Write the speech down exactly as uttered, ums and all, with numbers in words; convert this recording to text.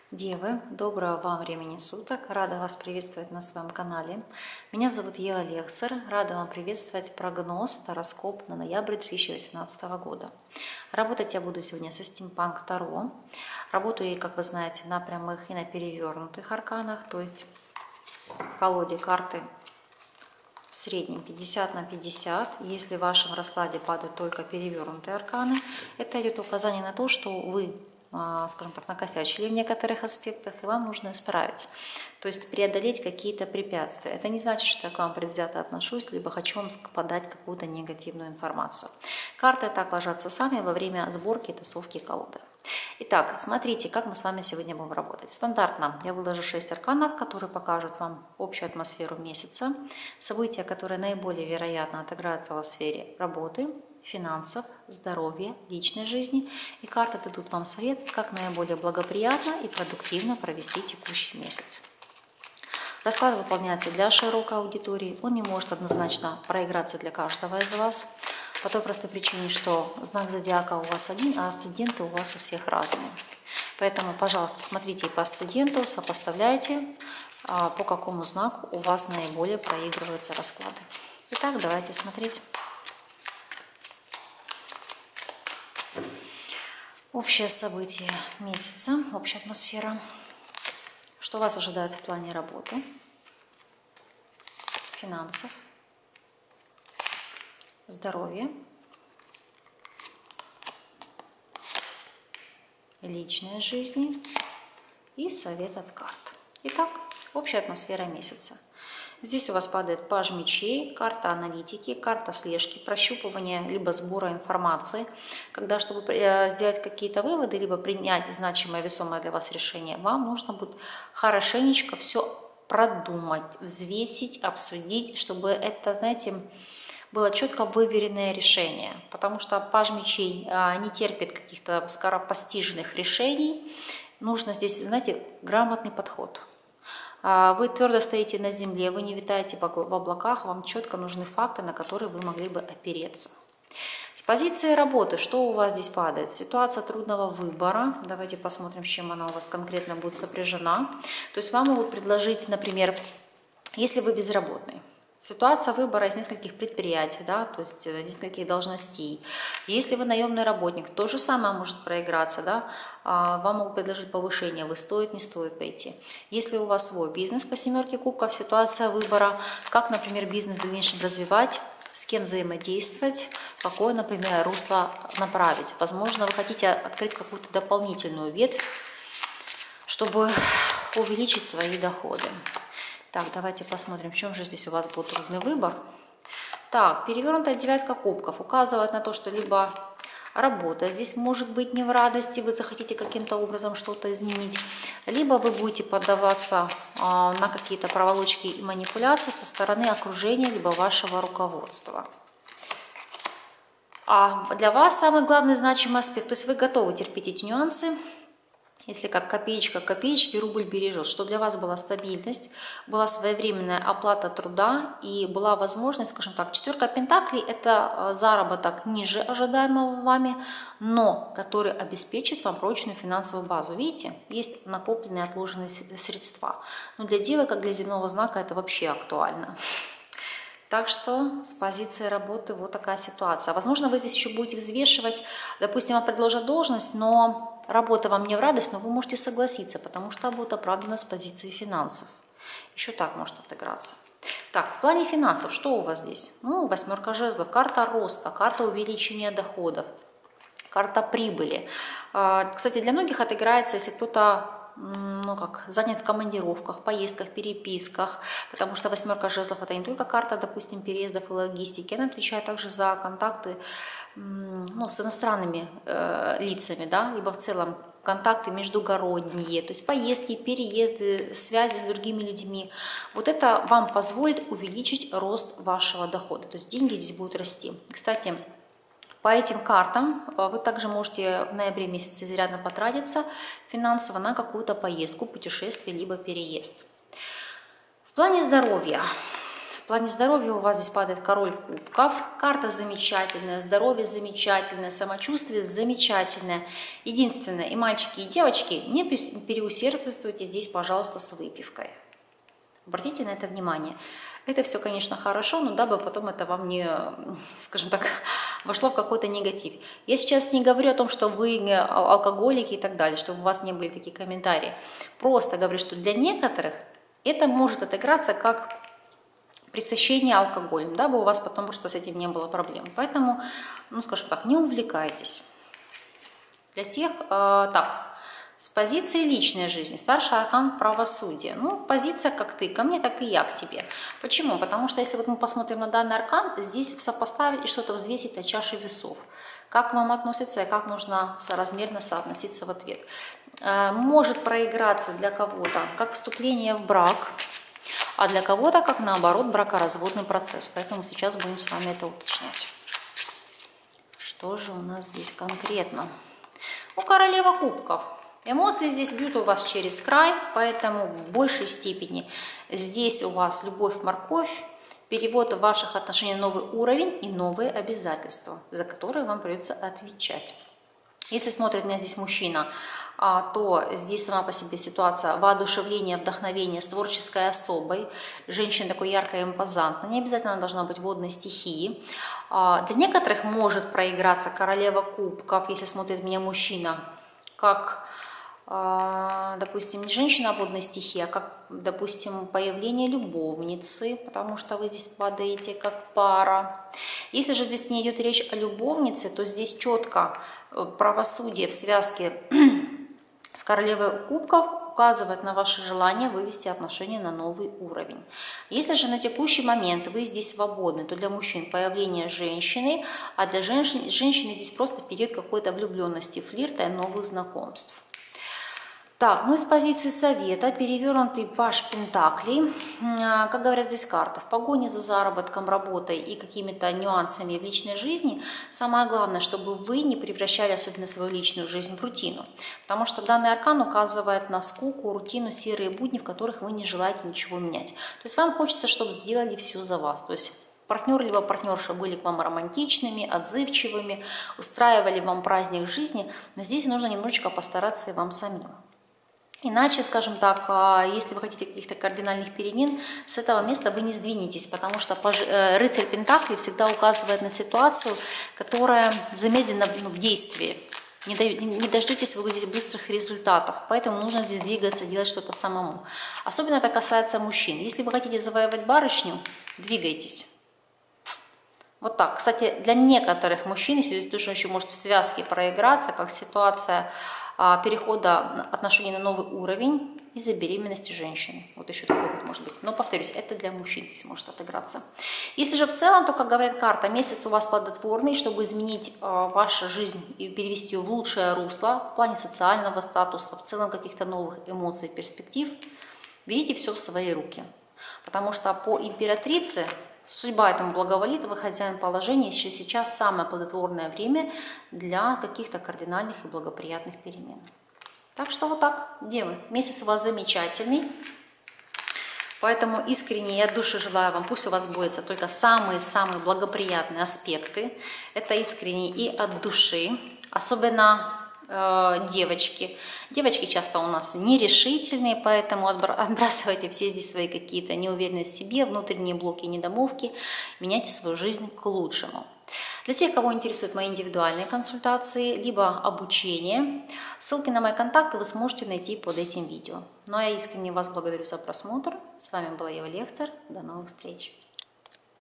Девы, доброго вам времени суток! Рада вас приветствовать на своем канале. Меня зовут Ева Лехцер. Рада вам приветствовать прогноз гороскоп на ноябрь две тысячи восемнадцатого года. Работать я буду сегодня со Steampunk Таро. Работаю я, как вы знаете, на прямых и на перевернутых арканах, то есть в колоде карты в среднем пятьдесят на пятьдесят. Если в вашем раскладе падают только перевернутые арканы, это идет указание на то, что вы, скажем так, накосячили в некоторых аспектах, и вам нужно исправить, то есть преодолеть какие-то препятствия. Это не значит, что я к вам предвзято отношусь, либо хочу вам подать какую-то негативную информацию. Карты так ложатся сами во время сборки и тасовки колоды. Итак, смотрите, как мы с вами сегодня будем работать. Стандартно я выложу шесть арканов, которые покажут вам общую атмосферу месяца, события, которые наиболее вероятно отыграются в сфере работы, финансов, здоровья, личной жизни. И карты дадут вам совет, как наиболее благоприятно и продуктивно провести текущий месяц. Расклад выполняется для широкой аудитории. Он не может однозначно проиграться для каждого из вас. По той простой причине, что знак зодиака у вас один, а асценденты у вас у всех разные. Поэтому, пожалуйста, смотрите по асценденту, сопоставляйте, по какому знаку у вас наиболее проигрываются расклады. Итак, давайте смотреть. Общее событие месяца, общая атмосфера. Что вас ожидает в плане работы, финансов, здоровья, личной жизни и совет от карт. Итак, общая атмосфера месяца. Здесь у вас падает паж мечей, карта аналитики, карта слежки, прощупывания либо сбора информации. Когда, чтобы сделать какие-то выводы, либо принять значимое, весомое для вас решение, вам нужно будет хорошенечко все продумать, взвесить, обсудить, чтобы это, знаете, было четко выверенное решение. Потому что паж мечей не терпит каких-то скоропостижных решений. Нужно здесь, знаете, грамотный подход. Вы твердо стоите на земле, вы не витаете в облаках, вам четко нужны факты, на которые вы могли бы опереться. С позиции работы, что у вас здесь падает? Ситуация трудного выбора. Давайте посмотрим, с чем она у вас конкретно будет сопряжена. То есть вам могут предложить, например, если вы безработный. Ситуация выбора из нескольких предприятий, да, то есть нескольких должностей. Если вы наемный работник, то же самое может проиграться, да, вам могут предложить повышение, вы стоит, не стоит пойти. Если у вас свой бизнес по семерке кубков, ситуация выбора, как, например, бизнес в дальнейшем развивать, с кем взаимодействовать, какое, например, русло направить. Возможно, вы хотите открыть какую-то дополнительную ветвь, чтобы увеличить свои доходы. Так, давайте посмотрим, в чем же здесь у вас был трудный выбор. Так, перевернутая девятка кубков указывает на то, что либо работа здесь может быть не в радости, вы захотите каким-то образом что-то изменить, либо вы будете поддаваться а, на какие-то проволочки и манипуляции со стороны окружения, либо вашего руководства. А для вас самый главный значимый аспект, то есть вы готовы терпеть эти нюансы, если как копеечка копеечки, рубль бережет, что для вас была стабильность, была своевременная оплата труда и была возможность, скажем так, четверка пентаклей – это заработок ниже ожидаемого вами, но который обеспечит вам прочную финансовую базу. Видите, есть накопленные отложенные средства. Но для девы, как для земного знака, это вообще актуально. Так что с позиции работы вот такая ситуация. Возможно, вы здесь еще будете взвешивать, допустим, вам предложат должность, но работа вам не в радость, но вы можете согласиться, потому что будет оправдана с позиции финансов. Еще так может отыграться. Так, в плане финансов, что у вас здесь? Ну, восьмерка жезлов, карта роста, карта увеличения доходов, карта прибыли. Кстати, для многих отыграется, если кто-то, ну как, занят в командировках, поездках, переписках, потому что восьмерка жезлов это не только карта, допустим, переездов и логистики, она отвечает также за контакты, ну, с иностранными э, лицами, да, либо в целом контакты междугородние, то есть поездки, переезды, связи с другими людьми. Вот это вам позволит увеличить рост вашего дохода, то есть деньги здесь будут расти. Кстати, по этим картам вы также можете в ноябре месяце изрядно потратиться финансово на какую-то поездку, путешествие, либо переезд. В плане здоровья. В плане здоровья у вас здесь падает король кубков. Карта замечательная, здоровье замечательное, самочувствие замечательное. Единственное, и мальчики, и девочки, не переусердствуйте здесь, пожалуйста, с выпивкой. Обратите на это внимание. Это все, конечно, хорошо, но дабы потом это вам не, скажем так, вошло в какой-то негатив. Я сейчас не говорю о том, что вы алкоголики и так далее, чтобы у вас не были такие комментарии. Просто говорю, что для некоторых это может отыграться как пресыщение алкоголем, дабы у вас потом просто с этим не было проблем. Поэтому, ну, скажем так, не увлекайтесь. Для тех, э, так... С позиции личной жизни, старший аркан правосудия. Ну, позиция как ты, ко мне, так и я к тебе. Почему? Потому что если вот мы посмотрим на данный аркан, здесь сопоставить и что-то взвесить на чаше весов. Как к вам относится и как нужно соразмерно соотноситься в ответ. Может проиграться для кого-то как вступление в брак, а для кого-то как наоборот бракоразводный процесс. Поэтому сейчас будем с вами это уточнять. Что же у нас здесь конкретно? У королева кубков. Эмоции здесь бьют у вас через край, поэтому в большей степени здесь у вас любовь-морковь, перевод ваших отношений на новый уровень и новые обязательства, за которые вам придется отвечать. Если смотрит меня здесь мужчина, то здесь сама по себе ситуация воодушевления, вдохновения с творческой особой. Женщина такой яркая, импозантная, не обязательно она должна быть водной стихии. Для некоторых может проиграться королева кубков, если смотрит меня мужчина, как... допустим, не женщина водной стихии, а как, допустим, появление любовницы, потому что вы здесь падаете как пара. Если же здесь не идет речь о любовнице, то здесь четко правосудие в связке с королевой кубков указывает на ваше желание вывести отношения на новый уровень. Если же на текущий момент вы здесь свободны, то для мужчин появление женщины, а для женщин, женщины здесь просто период какой-то влюбленности, флирта и новых знакомств. Так, ну из позиции совета перевернутый паж пентаклей. Как говорят здесь карты, в погоне за заработком, работой и какими-то нюансами в личной жизни самое главное, чтобы вы не превращали особенно свою личную жизнь в рутину. Потому что данный аркан указывает на скуку, рутину, серые будни, в которых вы не желаете ничего менять. То есть вам хочется, чтобы сделали все за вас. То есть партнер либо партнерша были к вам романтичными, отзывчивыми, устраивали вам праздник жизни, но здесь нужно немножечко постараться и вам самим. Иначе, скажем так, если вы хотите каких-то кардинальных перемен, с этого места вы не сдвинетесь, потому что рыцарь Пентаклей всегда указывает на ситуацию, которая замедлена в действии. Не дождетесь вы здесь быстрых результатов, поэтому нужно здесь двигаться, делать что-то самому. Особенно это касается мужчин. Если вы хотите завоевать барышню, двигайтесь. Вот так. Кстати, для некоторых мужчин, если здесь тоже еще может в связке проиграться, как ситуация перехода отношений на новый уровень из-за беременности женщины. Вот еще такой вот может быть. Но, повторюсь, это для мужчин здесь может отыграться. Если же в целом, то, как говорит карта, месяц у вас плодотворный, чтобы изменить э, вашу жизнь и перевести ее в лучшее русло в плане социального статуса, в целом каких-то новых эмоций, перспектив, берите все в свои руки. Потому что по императрице судьба этому благоволит, вы хозяин положения, еще сейчас самое плодотворное время для каких-то кардинальных и благоприятных перемен. Так что вот так, девы, месяц у вас замечательный, поэтому искренне и от души желаю вам, пусть у вас сбудутся только самые-самые благоприятные аспекты, это искренне и от души, особенно девочки. Девочки часто у нас нерешительные, поэтому отбрасывайте все здесь свои какие-то неуверенности в себе, внутренние блоки и недомолвки, меняйте свою жизнь к лучшему. Для тех, кого интересуют мои индивидуальные консультации, либо обучение, ссылки на мои контакты вы сможете найти под этим видео. Ну а я искренне вас благодарю за просмотр. С вами была Ева Лехцер. До новых встреч!